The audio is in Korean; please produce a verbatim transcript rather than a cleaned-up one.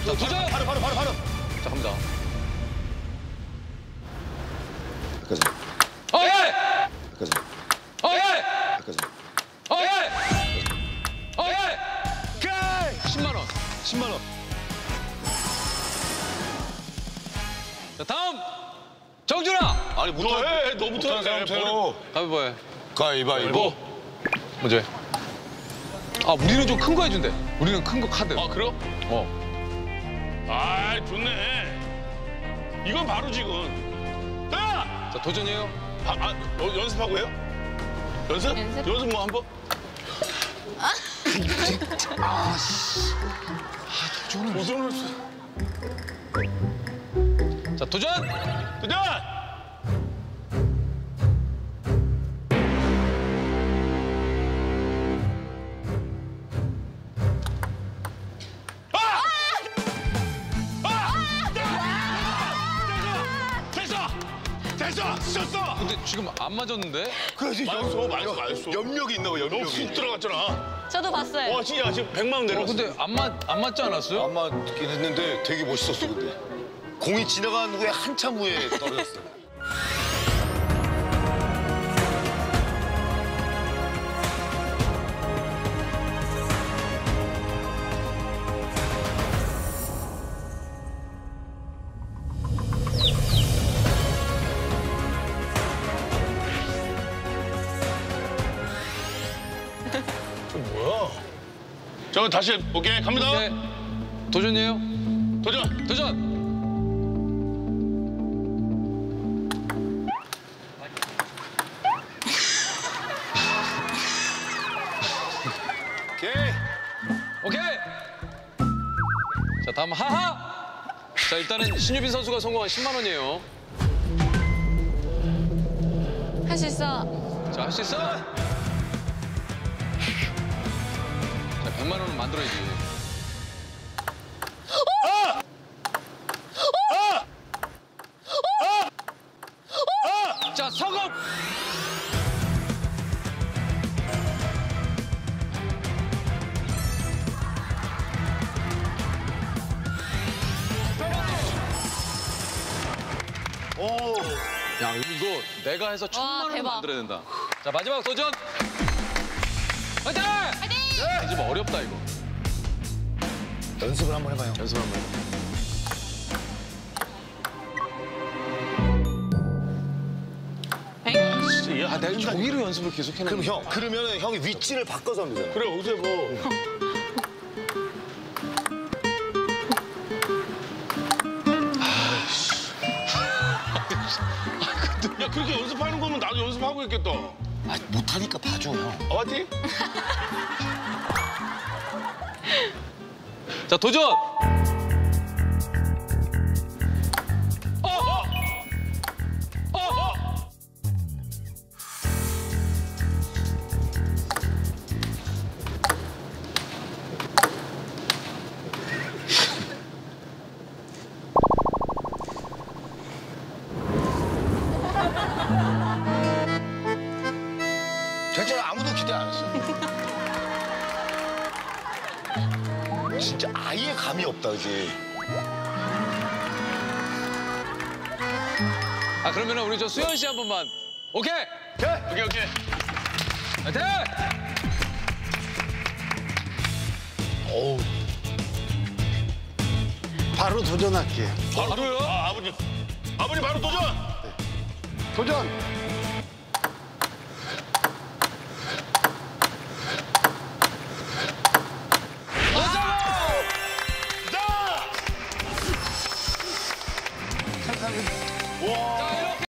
자, 도전! 바로, 바로, 바로, 바로. 자, 갑니다. 여기까지. 어, 예! 여기까지. 어, 예! 여기까지. 어, 예! 어, 예! 십만 원. 십만 원. 자, 다음! 정준아! 아니, 너 해, 너부터 해. 가위바위보 해. 가위바위보. 먼저 해. 아, 우리는 좀 큰 거 해준대. 우리는 큰 거 카드. 아, 그래요? 어. 아, 좋네. 이건 바로 지금. 야! 자, 도전이에요. 아, 아 어, 연습하고 해요? 연습? 연습? 연습 뭐 한 번? 도전을. 도전을. 자, 도전! 도전! 됐어! 쳤어! 근데 지금 안 맞았는데? 그래야지. 맞았어, 맞았어, 맞았어. 염력이 있나 봐, 너 염력이. 훅 들어갔잖아. 저도 봤어요. 와, 진짜 지금 백만 원 어, 내렸어. 근데 안, 맞, 안 맞지 않았어요? 안 맞긴 했는데 되게 멋있었어, 근데. 공이 지나간 후에 한참 후에 떨어졌어. 뭐야? 저 다시 오케이 갑니다. 네. 도전이에요. 도전. 도전! 오케이. 오케이! 자, 다음 하하! 자, 일단은 신유빈 선수가 성공한 십만 원이에요. 할 수 있어. 자, 할 수 있어! 자, 백만 원은 만들어야지. 자, 성공! 오. 야, 이거 내가 해서 천만 원을 대박. 만들어야 된다. 자, 마지막 도전! 화이팅! 화이팅! 이제 좀 어렵다, 이거. 연습을 한번 해봐요. 연습 한번 해봐. 아, 내가 종이로 연습을 계속 해놓은 그럼 형, 그러면 형이 위치를 바꿔서 하면 되잖아. 그래 어디서 뭐. 야 그렇게 연습하는 거면 나도 연습하고 있겠다. 아, 못하니까 봐줘, 형. 어, 화이팅? 자, 도전! 어! 어! 어! 어! 괜찮아, 아무도 기대 안 했어. 진짜 아예 감이 없다, 그지? 아, 그러면 우리 저 수현 씨 한 번만. 오케이! 오케이 오케이. 화이팅! 어우. 바로 도전할게. 바로요? 아, 아버님. 아버님 바로 도전. 도전! 와.